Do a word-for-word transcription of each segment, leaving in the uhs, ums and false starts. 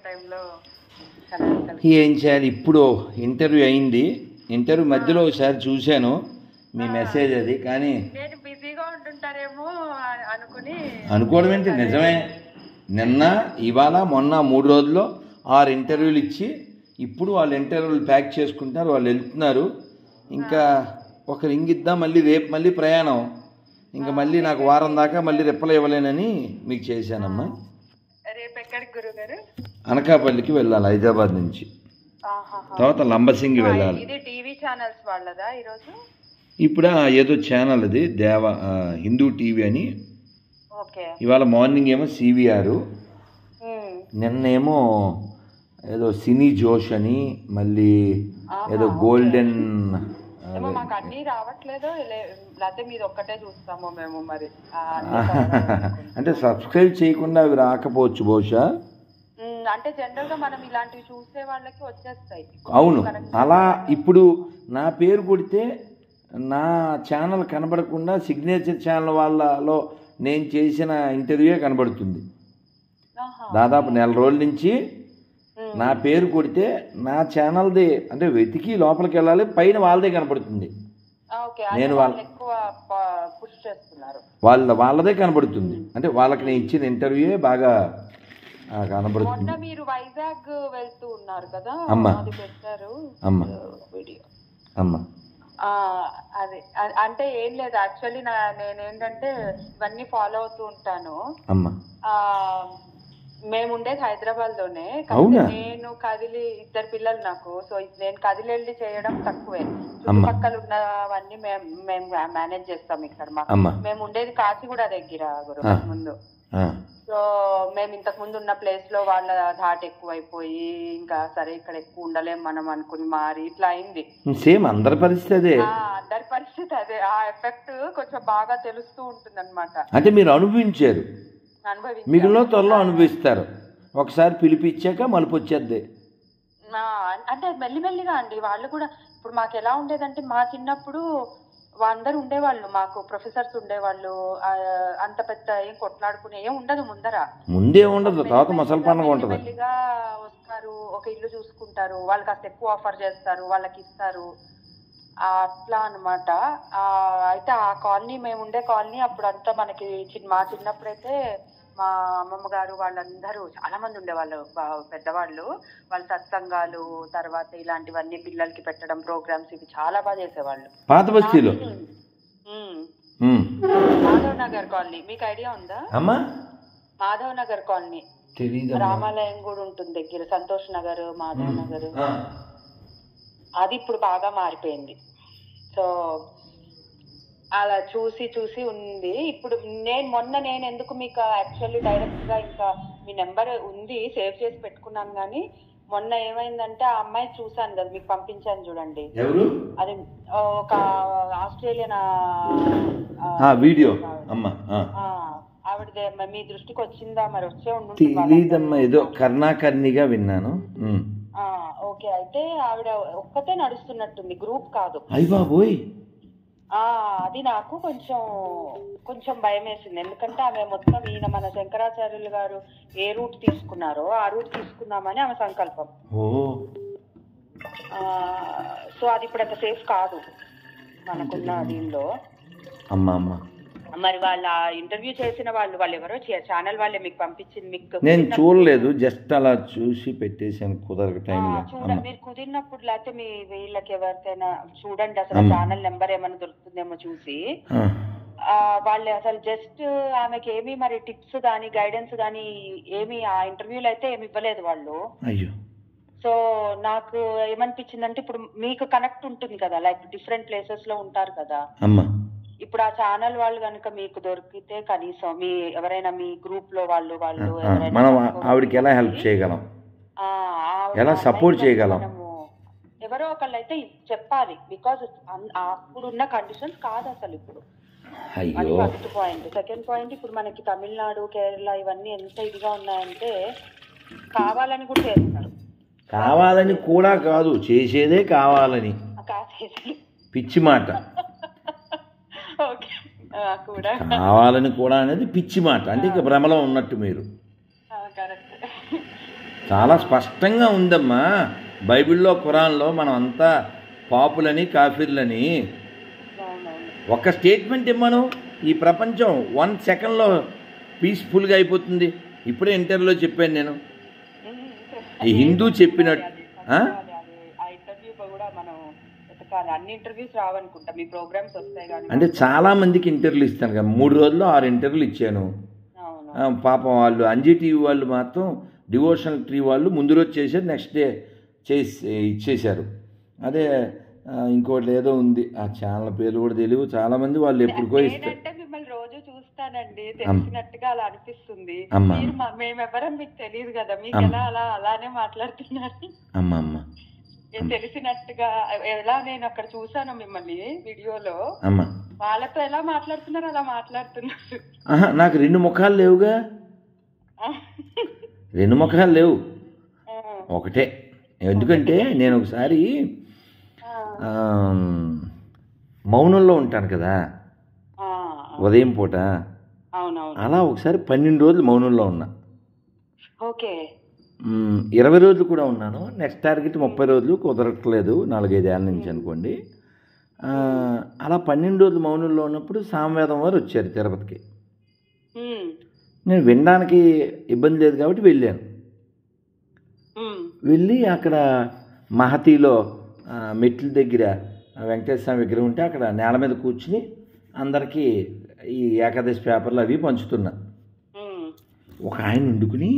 టైంలో ఏం చేయాలి? ఇప్పుడు ఇంటర్వ్యూ అయింది. ఇంటర్వ్యూ మధ్యలో ఒకసారి చూశాను మీ మెసేజ్ అది, కానీ నేను బిజీగా ఉంటుంటారేమో అనుకుని. అనుకోవడం ఏంటి, నిజమే. నిన్న ఇవాళ మొన్న మూడు రోజుల్లో ఆరు ఇంటర్వ్యూలు ఇచ్చి ఇప్పుడు వాళ్ళు ఇంటర్వ్యూలు ప్యాక్ చేసుకుంటున్నారు, వాళ్ళు వెళ్తున్నారు. ఇంకా ఒక రింగ్ ఇద్దాం, మళ్ళీ రేపు మళ్ళీ ప్రయాణం. ఇంకా మళ్ళీ నాకు వారం దాకా మళ్ళీ రిప్లై ఇవ్వలేనని మీకు చేశానమ్మా. రేపు ఎక్కడికి గురుగారు? అనకాపల్లికి వెళ్ళాలి హైదరాబాద్ నుంచి, తర్వాత లంబసింగి వెళ్ళాలి. ఇది టీవీ ఛానల్స్ వాళ్ళదా ఈరోజు? ఇప్పుడు ఏదో ఛానల్ అది దేవ హిందూ టీవీ అని. ఇవాళ మార్నింగ్ ఏమో సివిఆర్, నిన్నేమో ఏదో సినీ జోష్ అని, మళ్ళీ ఏదో గోల్డెన్. మాకు అన్నీ రావట్లేదు, లేకపోతే మీరు ఒక్కటే చూస్తామో మేము. మరి అంటే సబ్స్క్రైబ్ చేయకుండా అవి రాకపోవచ్చు బహుశా. అంటే జనరల్గా మనం ఇలాంటివి చూసే వాళ్ళకి వచ్చేస్తాయి. అవును, అలా ఇప్పుడు నా పేరు కొడితే నా ఛానల్ కనబడకుండా సిగ్నేచర్ ఛానల్ వాళ్ళలో నేను చేసిన ఇంటర్వ్యూ కనబడుతుంది. దాదాపు నెల రోజుల నుంచి నా పేరు కొడితే నా ఛానల్ది అంటే వెతికి లోపలికి వెళ్ళాలి, పైన వాళ్ళదే కనబడుతుంది. నేను వాళ్ళ వాళ్ళ వాళ్ళదే కనబడుతుంది, అంటే వాళ్ళకి నేను ఇచ్చిన ఇంటర్వ్యూ బాగా కనబడుతుంది. మీరు వైజాగ్ వెళ్తూ ఉన్నారు కదా, అమ్మా అది పెట్టారు అమ్మా వీడియో. అమ్మా అదే అంటే ఏం లేదు, యాక్చువల్లీ నా నేనేంటంటే ఇవన్నీ ఫాలో అవుతూ ఉంటాను. అమ్మా మేము ఉండేది హైదరాబాద్ లోనే. నేను కదిలి ఇద్దరు పిల్లలు నాకు, సో నేను కదిలి వెళ్ళి చేయడం తక్కువే. చుట్టుపక్కల ఉన్నవన్నీ మేము మేము మేనేజ్ చేస్తాం ఇక్కడ. మేము ఉండేది కాచిగూడ దగ్గర గురు ముందు. సో మేము ఇంతకు ముందు ఉన్న ప్లేస్ లో వాళ్ళ ధాట్ ఎక్కువైపోయి ఇంకా సరే ఇక్కడ ఎక్కువ ఉండలేం మనం అనుకుని మారి ఇట్లా అయింది. సేమ్ అందరి పరిస్థితి అందరి పరిస్థితి అదే. ఆ ఎఫెక్ట్ కొంచెం బాగా తెలుస్తూ ఉంటుంది అనమాట. అంటే మీరు అనుభవించారు, మిగిలిన త్వరలో అనుభవిస్తారు. ఒకసారి పిలిపించాక మలుపు వచ్చేద్ది. అంటే మెల్లిమెల్లిగా అండి. వాళ్ళు కూడా ఇప్పుడు మాకు ఎలా ఉండేదంటే, మా చిన్నప్పుడు అందరు ఉండేవాళ్ళు, మాకు ప్రొఫెసర్స్ ఉండేవాళ్ళు. అంత పెద్ద ఏం కొట్లాడుకునే ఏం ఉండదు ముందర, ముందే ఉండదు. తర్వాత మసలు పండుగ ఉంటుంది. మెల్లిగా వస్తారు, ఒక ఇల్లు చూసుకుంటారు, వాళ్ళు కాస్త ఎక్కువ ఆఫర్ చేస్తారు, వాళ్ళకి ఇస్తారు, అట్లా అనమాట. అయితే ఆ కాలనీ, మేము ఉండే కాలనీ అప్పుడు అంతా మనకి మా చిన్నప్పుడైతే మా అమ్మమ్మ గారు వాళ్ళందరూ చాలా మంది ఉండేవాళ్ళు, పెద్దవాళ్ళు. వాళ్ళ సత్సంగాలు, తర్వాత ఇలాంటివన్నీ పిల్లలకి పెట్టడం ప్రోగ్రామ్స్, ఇవి చాలా బాగా చేసేవాళ్ళు. పాత బస్తీలో మాధవ్ నగర్ కాలనీ, మీకు ఐడియా ఉందా? మాధవ్ నగర్ కాలనీ, రామాలయం కూడా ఉంటుంది దగ్గర. సంతోష్ నగర్, మాధవ్ నగర్, అది ఇప్పుడు బాగా మారిపోయింది. సో అలా చూసి చూసి ఉంది. ఇప్పుడు నేను మొన్న నేను ఎందుకు మీకు యాక్చువల్లీ డైరెక్ట్ గా ఇంకా మీ నెంబర్ ఉంది, సేవ్ చేసి పెట్టుకున్నాను. కానీ మొన్న ఏమైందంటే ఆ అమ్మాయి చూసాను కదా, మీకు పంపించాను చూడండి. అది ఒక ఆస్ట్రేలియన్ వీడియో. ఆవిడదే మీ దృష్టికి వచ్చిందా? మరి వచ్చే ఉంటుందమ్మా, ఏదో కర్ణాకర్ణిగా విన్నాను. ఓకే, అయితే ఆవిడ ఒక్కతే నడుస్తున్నట్టుంది, గ్రూప్ కాదు. అయ్య బాబోయ్, అది నాకు కొంచెం కొంచెం భయం వేసింది. ఎందుకంటే ఆమె మొత్తం ఈయన మన శంకరాచార్యులు గారు ఏ రూట్ తీసుకున్నారో ఆ రూట్ తీసుకుందామని ఆమె సంకల్పం. సో అది ఇప్పుడు అంత సేఫ్ కాదు మనకున్న దీనిలో. అమ్మా అమ్మా మరి వాళ్ళ ఇంటర్వ్యూ చేసిన వాళ్ళు వాళ్ళు ఎవరో ఛానల్ వాళ్ళే మీకు పంపించింది. మీకు నేను చూడలేదు, జస్ట్ అలా చూసి పెట్టేసాను కుదరక టైంలో. చూడండి, మీరు కుదిరినప్పుడు లేకపోతే మీ వీళ్ళకి ఎవరికైనా చూడండి, అసలు ఛానల్ నెంబర్ ఏమైనా దొరుకుతుందేమో చూసి. వాళ్ళు అసలు జస్ట్ ఆమెకి ఏమి మరి టిప్స్ కానీ గైడెన్స్ కానీ ఏమి ఆ ఇంటర్వ్యూలో అయితే ఏమి ఇవ్వలేదు వాళ్ళు. అయ్యో. సో నాకు ఏమనిపించిందంటే, ఇప్పుడు మీకు కనెక్ట్ ఉంటుంది కదా, లైక్ డిఫరెంట్ ప్లేసెస్ లో ఉంటారు కదా. ఇప్పుడు ఆ ఛానల్ వాళ్ళు కనుక మీకు దొరికితే కనీసం మీ ఎవరైనా మీ గ్రూప్ లో వాళ్ళు వాళ్ళు మనం ఆవిడకి ఎలా హెల్ప్ చేయగలం, ఎలా సపోర్ట్ చేయగలం, ఎవరో ఒకళ్ళు అయితే చెప్పాలి. బికాజ్ అప్పుడున్న కండిషన్స్ కాదు అసలు ఇప్పుడు. అది ఫస్ట్ పాయింట్. సెకండ్ పాయింట్, ఇప్పుడు మనకి తమిళనాడు, కేరళ ఇవన్నీ ఎంత ఇదిగా ఉన్నాయంటే కావాలని కూడా చేస్తారు. కావాలని కూడా కాదు, చేసేదే కావాలని. పిచ్చి మాట. కావాలని కూడా అనేది పిచ్చి మాట, అంటే ఇక భ్రమలో ఉన్నట్టు మీరు. చాలా స్పష్టంగా ఉందమ్మా బైబిల్లో, ఖురాన్లో. మనం అంతా పాపులని, కాఫీర్లని. ఒక్క స్టేట్మెంట్ ఇమ్మను, ఈ ప్రపంచం వన్ సెకండ్లో పీస్ఫుల్గా అయిపోతుంది. ఇప్పుడే ఇంటర్వ్యూలో చెప్పాను నేను. ఈ హిందూ చెప్పినట్టు అంటే చాలా మందికి ఇంటర్వ్యూలు ఇస్తాను కదా, మూడు రోజుల్లో ఆరు ఇంటర్వ్యూలు ఇచ్చాను. పాపం వాళ్ళు అంజీ టీవీ వాళ్ళు మాత్రం డివోషనల్ ట్రీ వాళ్ళు ముందు రోజు చేశారు, నెక్స్ట్ డే చేసి ఇచ్చేశారు. అదే ఇంకోటి ఏదో ఉంది, ఆ ఛానల్ పేర్లు కూడా తెలియదు. చాలా మంది వాళ్ళు ఎప్పుడుకో ఇస్తారు. రోజు చూస్తానండి, తెలిసినట్టుగా అలా అనిపిస్తుంది. మేమెవరం మీకు తెలియదు కదా, మీకు ఎలా అలా అలానే మాట్లాడుతున్నారు. అమ్మ అమ్మ తెలిసినట్టుగా ఎలా నేను అక్కడ చూసాను మిమ్మల్ని వీడియోలో. అమ్మ వాళ్ళతో ఎలా మాట్లాడుతున్నారు అలా మాట్లాడుతున్నారు. నాకు రెండు ముఖాలు లేవుగా, రెండు ముఖాలు లేవు, ఒకటే. ఎందుకంటే నేను ఒకసారి మౌనంలో ఉంటాను కదా ఉదయం పూట, అలా ఒకసారి పన్నెండు రోజులు మౌనంలో ఉన్నా. ఓకే. ఇరవై రోజులు కూడా ఉన్నాను. నెక్స్ట్ టార్గెట్ ముప్పై రోజులు, కుదరట్లేదు నాలుగైదేళ్ళ నుంచి అనుకోండి. అలా పన్నెండు రోజులు మౌనంలో ఉన్నప్పుడు సామవేదం వారు వచ్చారు తిరుపతికి. నేను వినడానికి ఇబ్బంది లేదు కాబట్టి వెళ్ళాను. వెళ్ళి అక్కడ మహతిలో మెట్ల దగ్గర వెంకటేశ్వర స్వామి విగ్రహం ఉంటే అక్కడ నేల మీద కూర్చుని అందరికీ ఈ ఏకాదశి పేపర్లు అవి పంచుతున్నా. ఒక ఆయన వండుకుని,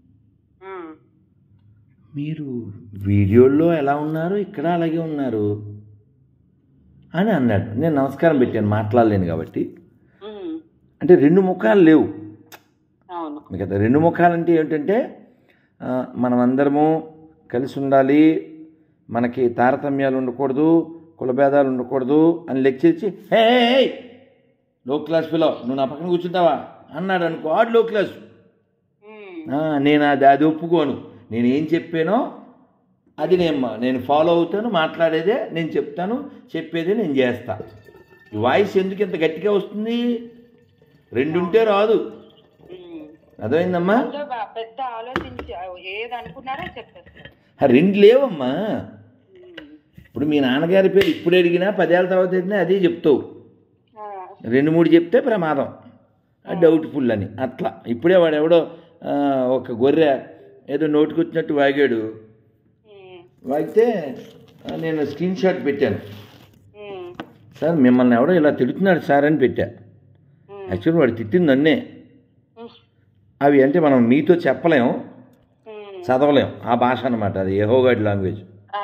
మీరు వీడియోల్లో ఎలా ఉన్నారు ఇక్కడ అలాగే ఉన్నారు అని అన్నాడు. నేను నమస్కారం పెట్టాను, మాట్లాడలేను కాబట్టి. అంటే రెండు ముఖాలు లేవు కదా. రెండు ముఖాలు అంటే ఏమిటంటే మనం అందరము కలిసి ఉండాలి, మనకి తారతమ్యాలు ఉండకూడదు, కులభేదాలు ఉండకూడదు అని లెక్చర్ ఇచ్చి, హే లో క్లాస్ పిలో నువ్వు నా పక్కన కూర్చుంటావా అన్నాడు అనుకో, ఆడు లో క్లాసు. నేను అది అది ఒప్పుకోను. నేను ఏం చెప్పానో అది నేను నేను ఫాలో అవుతాను, మాట్లాడేదే నేను చెప్తాను, చెప్పేదే నేను చేస్తా. ఈ వాయిస్ ఎందుకు ఇంత గట్టిగా వస్తుంది? రెండుంటే రాదు. అర్థమైందమ్మా? రెండు లేవమ్మా. ఇప్పుడు మీ నాన్నగారి పేరు ఇప్పుడు అడిగినా పదేళ్ళ తర్వాత అడిగినా అదే చెప్తావు. రెండు మూడు చెప్తే ప్రమాదం, డౌట్ఫుల్ అని. అట్లా ఇప్పుడే వాడు ఎవడో ఒక గొర్రె ఏదో నోటుకొచ్చినట్టు వాగాడు. వాగితే నేను స్క్రీన్ షాట్ పెట్టాను. సార్ మిమ్మల్ని ఎవడో ఇలా తిడుతున్నాడు సార్ అని పెట్టా. యాక్చువల్లీ వాడు తిట్టింది నన్నే. అవి అంటే మనం మీతో చెప్పలేము, చదవలేం ఆ భాష అనమాట. అది యెహోవాడి లాంగ్వేజ్.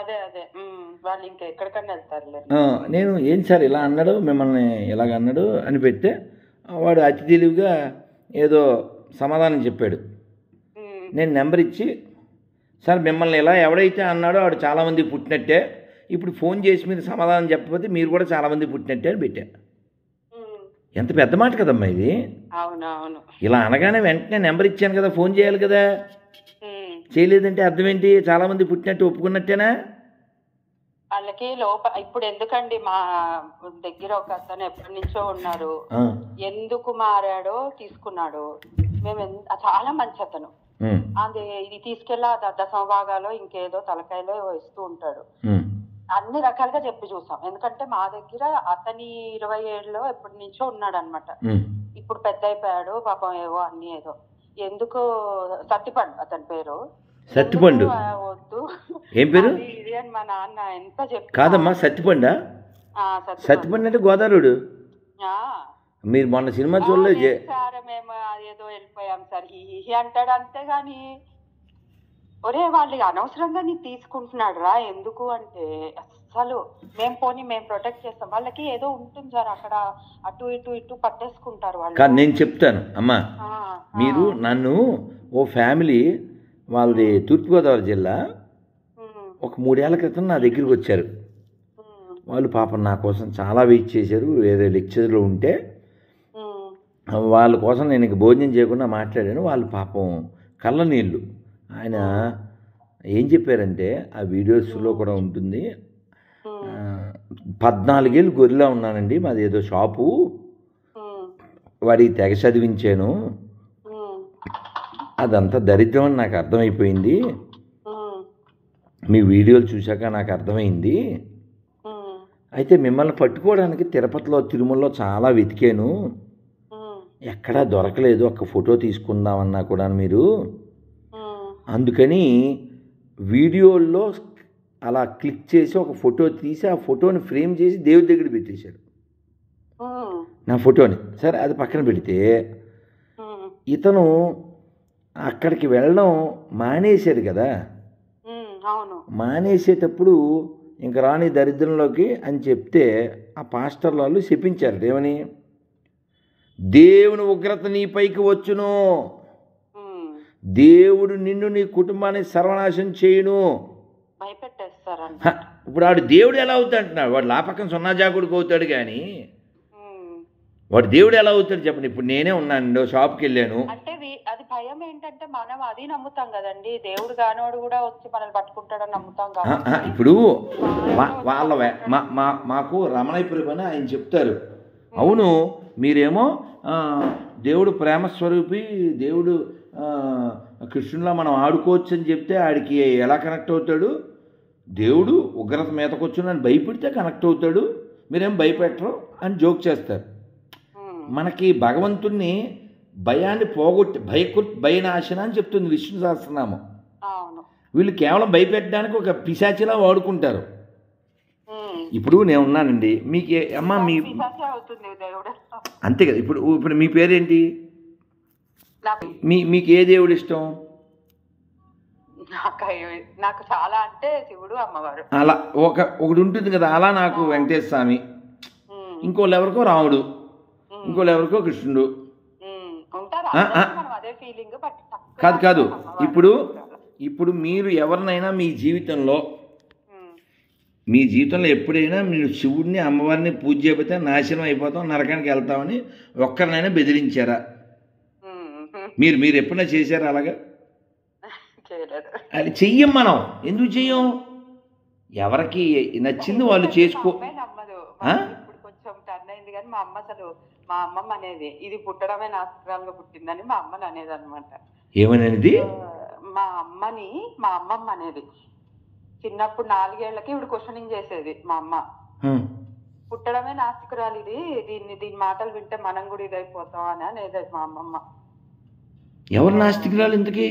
నేను ఏం సార్ ఇలా అన్నాడు, మిమ్మల్ని ఇలాగ అన్నాడు అని పెడితే వాడు అతి తెలివిగా ఏదో సమాధానం చెప్పాడు. నేను నెంబర్ ఇచ్చి, సార్ మిమ్మల్ని ఇలా ఎవడైతే అన్నాడో వాడు చాలామంది పుట్టినట్టే, ఇప్పుడు ఫోన్ చేసి మీరు సమాధానం చెప్పకపోతే మీరు కూడా చాలామంది పుట్టినట్టే అని పెట్టా. ఎంత పెద్ద మాట కదమ్మా ఇది. ఇలా అనగానే వెంటనే నెంబర్ ఇచ్చాను కదా, ఫోన్ చేయాలి కదా. చేయలేదంటే అర్థం ఏంటి? చాలామంది పుట్టినట్టు ఒప్పుకున్నట్టేనా? వాళ్ళకి లోప ఇప్పుడు ఎందుకండి, మా దగ్గర ఒక అతను ఎప్పటి నుంచో ఉన్నారు, ఎందుకు మారాడో తీసుకున్నాడు. మేము చాలా మంచి అతను, అది ఇది తీసుకెళ్ళా దశమ భాగాలో ఇంకేదో తలకాయలో ఇస్తూ ఉంటాడు. అన్ని రకాలుగా చెప్పి చూసాం. ఎందుకంటే మా దగ్గర అతని ఇరవై ఏళ్ళలో ఎప్పటి నుంచో ఉన్నాడు అనమాట. ఇప్పుడు పెద్ద అయిపోయాడు పాపం, ఏవో అన్ని ఏదో ఎందుకు సత్తిపండు అతని పేరు. సత్తిపండు వద్దు, ఏం పేరు? ఇది అని మా నాన్న ఎంత చెప్పి. కాదమ్మా సత్తిపండా? సత్తిపండు అంటే గోదావరుడు. మీరు మొన్న సినిమా చూడలేదు సార్? మేము అదేదో వెళ్ళిపోయాం సార్ ఈ అంటాడు అంతేగాని, ఒరే వాళ్ళు అనవసరంగా నీ తీసుకుంటున్నాడు రా. ఎందుకు అంటే అసలు మేము పోనీ మేము ప్రొటెక్ట్ చేస్తాం, వాళ్ళకి ఏదో ఉంటుంది సార్ అక్కడ, అటు ఇటు ఇటు పట్టేసుకుంటారు వాళ్ళు. నేను చెప్తాను అమ్మా, మీరు నన్ను ఓ ఫ్యామిలీ వాళ్ళది తూర్పుగోదావరి జిల్లా ఒక మూడేళ్ల క్రితం నా దగ్గరికి వచ్చారు. వాళ్ళు పాపం నా కోసం చాలా వెయిట్ చేశారు. వేరే లెక్చర్లో ఉంటే వాళ్ళ కోసం నేను ఇంక భోజనం చేయకుండా మాట్లాడాను. వాళ్ళు పాపం కళ్ళ నీళ్ళు. ఆయన ఏం చెప్పారంటే, ఆ వీడియోస్లో కూడా ఉంటుంది, పద్నాలుగేళ్ళు గొర్రెలా ఉన్నానండి, మాది ఏదో షాపు, వాడికి తెగ చదివించాను, అదంతా దరిద్రం అని నాకు అర్థమైపోయింది. మీ వీడియోలు చూశాక నాకు అర్థమైంది. అయితే మిమ్మల్ని పట్టుకోవడానికి తిరుపతిలో తిరుమలలో చాలా వెతికాను, ఎక్కడా దొరకలేదు. ఒక్క ఫోటో తీసుకుందామన్నా కూడా మీరు, అందుకని వీడియోల్లో అలా క్లిక్ చేసి ఒక ఫోటో తీసి ఆ ఫోటోని ఫ్రేమ్ చేసి దేవుడి దగ్గర పెట్టేశాడు నా ఫోటోని. సరే అది పక్కన పెడితే ఇతను అక్కడికి వెళ్ళడం మానేశాడు కదా, మానేసేటప్పుడు ఇంక రాని దరిద్రంలోకి అని చెప్తే ఆ పాస్టర్ వాళ్ళు చెప్పించారు ఏమని, దేవుని ఉగ్రత నీ పైకి వచ్చును, దేవుడు నిన్ను నీ కుటుంబాన్ని సర్వనాశనం చేయును. ఇప్పుడు వాడు దేవుడు ఎలా అవుతాడు అంటున్నాడు, వాడు లాపక్కన సున్నా జాకుడికి అవుతాడు కానీ వాడు దేవుడు ఎలా అవుతాడు చెప్పండి. ఇప్పుడు నేనే ఉన్నాను, షాప్కి వెళ్ళాను అంటే అది భయం ఏంటంటే మనం అది నమ్ముతాం కదండి, దేవుడు కానివాడు కూడా వచ్చి మనల్ని పట్టుకుంటాడని నమ్ముతాం కదా. ఇప్పుడు వాళ్ళ మాకు రమణయ్యపురం అని ఆయన చెప్తారు, అవును మీరేమో దేవుడు ప్రేమ స్వరూపి, దేవుడు కృష్ణులా మనం ఆడుకోవచ్చు అని చెప్తే ఆడికి ఎలా కనెక్ట్ అవుతాడు, దేవుడు ఉగ్రత మీదకొచ్చు అని భయపెడితే కనెక్ట్ అవుతాడు, మీరేం భయపెట్టరు అని జోక్ చేస్తారు. మనకి భగవంతుణ్ణి భయాన్ని పోగొట్టి భయకు భయనాశన అని చెప్తుంది విష్ణు సహస్రనామం. వీళ్ళు కేవలం భయపెట్టడానికి ఒక పిశాచిలా వాడుకుంటారు. ఇప్పుడు నేను ఉన్నానండి, మీకు అమ్మ మీ అంతే కదా. ఇప్పుడు ఇప్పుడు మీ పేరేంటి, మీ మీకు ఏ దేవుడు ఇష్టం? నాకు చాలా అంటే శివుడు అమ్మవారు. అలా ఒక ఒకటి ఉంటుంది కదా, అలా నాకు వెంకటేశ్వర స్వామి, ఇంకోళ్ళు ఎవరికో రాముడు, ఇంకోళ్ళు ఎవరికో కృష్ణుడు. కాదు కాదు ఇప్పుడు ఇప్పుడు మీరు ఎవరినైనా మీ జీవితంలో మీ జీవితంలో ఎప్పుడైనా మీరు శివుడిని అమ్మవారిని పూజ చేయకపోతే నాశనం అయిపోతాం, నరకానికి వెళ్తామని ఒక్కరినైనా బెదిరించారా? మీరు మీరు ఎప్పుడైనా చేశారా అలాగా? అది చెయ్యం, మనం ఎందుకు చెయ్యం? ఎవరికి నచ్చింది వాళ్ళు చేసుకో. కొంచెం టర్న్ అయింది కానీ మా అమ్మ అసలు మా అమ్మమ్మ అనేది ఇది పుట్టడమే నాస్తికురాలుగా పుట్టిందని మా అమ్మని అనేది అనమాట. ఏమనేది? మా అమ్మని మా అమ్మమ్మ అనేది చిన్నప్పుడు నాలుగేళ్లకి ఇప్పుడు క్వశ్చనింగ్ చేసేది మా అమ్మ, పుట్టడమే నాస్తికురాలు ఇది, దీన్ని దీని మాటలు వింటే మనం కూడా ఇదైపోతాం అని అనేది మా అమ్మమ్మ. ఎవరు నాస్తికురాలు ఇంతకీ?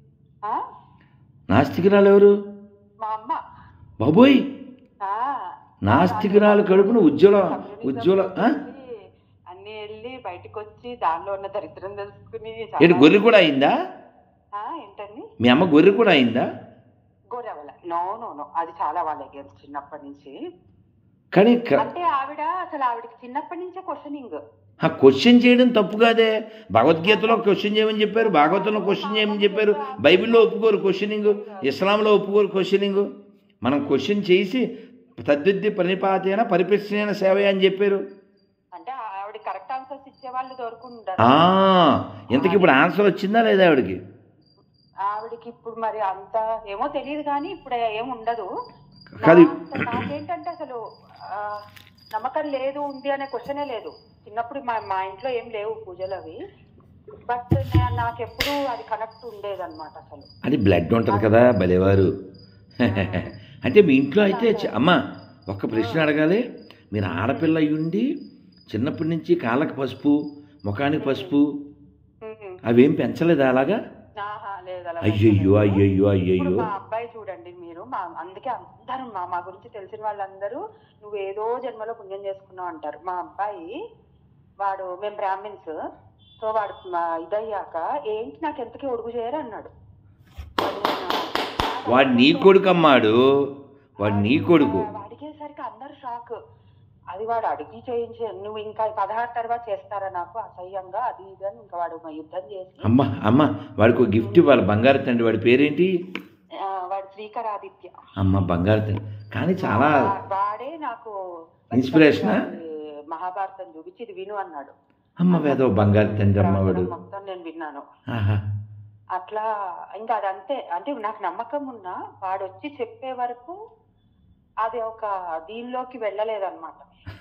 నాస్తికురాలు ఎవరు? మా అమ్మ. బాబోయ్, నాస్తికురాలు కడుపును ఉజ్వల ఉజ్వల అన్ని వెళ్ళి బయటకు వచ్చి దానిలో ఉన్న దరిద్రం తెలుసుకుని. గొర్రె కూడా అయిందా? ఏంటండి మీ అమ్మ గొర్రె కూడా అయిందా? గొర్రె వల్ల నో నో నో అది చాలా వాళ్ళకి చిన్నప్పటి నుంచి. కానీ అంటే ఆవిడ అసలు ఆవిడకి చిన్నప్పటి నుంచే క్వశ్చనింగ్. క్వశ్చన్ చేయడం తప్పు కాదే, భగవద్గీతలో క్వశ్చన్ చేయమని చెప్పారు, భాగవతంలో క్వశ్చన్ చేయమని చెప్పారు, బైబిల్లో ఒప్పుకోరు క్వశ్చనింగ్, ఇస్లాంలో ఒప్పుకోరు క్వశ్చనింగ్. మనం క్వశ్చన్ చేసి తద్విద్య ప్రణిపాతైన పరిప్రశ్న సేవ అని చెప్పారు. అంటే ఆవిడ కరెక్ట్ ఆన్సర్స్ ఇచ్చే వాళ్ళు దొరుకుంటారు. ఇంతకి ఇప్పుడు ఆన్సర్ వచ్చిందా లేదా ఆవిడకి? ఆవిడకి ఇప్పుడు మరి అంత ఏమో తెలియదు కానీ ఇప్పుడు ఏముండదు. నాకేంటంటే అసలు నమ్మకం లేదు ఉంది అనే క్వశ్చనే లేదు. చిన్నప్పుడు మా మా ఇంట్లో ఏం లేవు పూజలు అవి, బట్ నాకెప్పుడు అది కనెక్ట్ ఉండేది అనమాట. అసలు అది బ్లడ్ ఉంటుంది కదా భలేవారు. అంటే మీ ఇంట్లో అయితే అమ్మ ఒక్క ప్రశ్న అడగాలి, మీరు ఆడపిల్ల అయ్యుండి చిన్నప్పటి నుంచి కాళ్ళకి పసుపు ముఖానికి పసుపు అవేం పెంచలేదా అలాగా? అయ్యయ్యో అయ్యయ్యో అయ్యయ్యో. మా అబ్బాయి చూడండి మీరు, మా అందుకే అందరూ మా మా గురించి తెలిసిన వాళ్ళందరూ నువ్వు ఏదో జన్మలో పుణ్యం చేసుకున్నావు అంటారు. మా అబ్బాయి వాడు మేము బ్రాహ్మిన్స్, సో వాడు ఇదయ్యాక ఏంటి నాకు ఎంతకీ ఒడుగు చేయరు అన్నాడు. వాడు నీ కొడుకు అమ్మాడు, వాడు నీ కొడుకు. అడిగేసరికి అందరు షాక్. అది వాడు అడిగి చేయించే నువ్వు ఇంకా పదహారు తర్వాత చేస్తారా నాకు అసహ్యంగా అది ఇది అని ఇంకా వాడు యుద్ధం చేసి. అమ్మ అమ్మ వాడికి ఒక గిఫ్ట్ ఇవ్వాలి, బంగారు తండ్రి. వాడి పేరేంటి? వాడు శ్రీకరాదిత్య. అమ్మ బంగారు తండ్రి. కానీ చాలా వాడే నాకు ఇన్స్పిరేషన్. మహాభారతం చూపించి ఇది విను అన్నాడు. అమ్మ వేదో బంగారు తండ్రి అమ్మ వాడు మొత్తం నేను విన్నాను. అట్లా ఇంకా అదంతే. అంటే నాకు నమ్మకం ఉన్నా వాడు వచ్చి చెప్పే వరకు అది ఒక దీనిలోకి వెళ్ళలేదన్నమాట.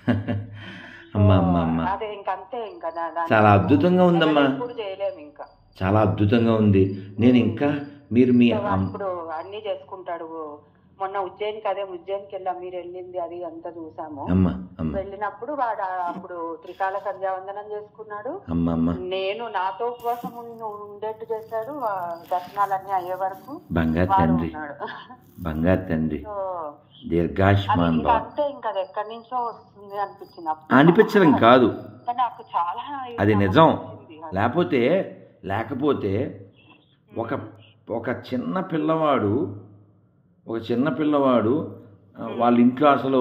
అమ్మా అమ్మా అమ్మ అదే ఇంకంతే. ఇంకా చాలా అద్భుతంగా ఉందమ్మా. చేయలేము ఇంకా. చాలా అద్భుతంగా ఉంది. నేను ఇంకా మీరు మీ ఇప్పుడు అన్ని చేసుకుంటాడు. మొన్న ఉజ్జయిన్కి అదే ఉజ్జయిన్కి వెళ్ళాం, మీరు వెళ్ళింది అది అంతా చూసాము. వెళ్ళినప్పుడు వాడు అప్పుడు త్రికాల సంధ్యావందనం చేసుకున్నాడు. నేను నాతో ఉపవాసం ఉండేట్టు చేశాడు. దర్శనాలన్నీ అయ్యే వరకు బంగారు తండ్రి బంగారు తండ్రి దీర్ఘాయుష్మాన్ భవ. అంటే ఇంకా అది ఎక్కడి నుంచో వస్తుంది అనిపించింది. అనిపించడం కాదు, నాకు చాలా అది నిజం. లేకపోతే లేకపోతే ఒక ఒక చిన్న పిల్లవాడు ఒక చిన్న పిల్లవాడు వాళ్ళ ఇంట్లో అసలు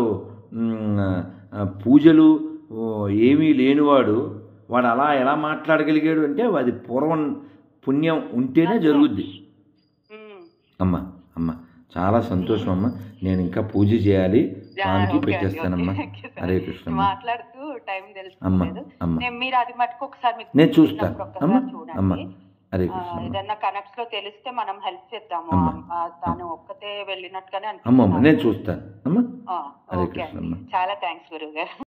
పూజలు ఏమీ లేనివాడు వాడు అలా ఎలా మాట్లాడగలిగాడు అంటే అది పూర్వం పుణ్యం ఉంటేనే జరుగుద్ది. అమ్మ అమ్మ చాలా సంతోషం అమ్మ. నేను ఇంకా పూజ చేయాలి, స్వామికి పెట్టేస్తానమ్మా. హరే కృష్ణ. మాట్లాడుతూ టైం అమ్మ అమ్మ మీరు అది మటుకు ఒకసారి నేను చూస్తాను అమ్మ అమ్మ. హరే కృష్ణ. ఏదన్నా కనెక్ట్స్ లో తెలిస్తే మనం హెల్ప్ చేద్దాము. తాను ఒక్కతే వెళ్ళినట్టుగానే అమ్మ. నేను చూస్తాను అమ్మ. హరే కృష్ణ. చాలా థ్యాంక్స్ గురువు గారు.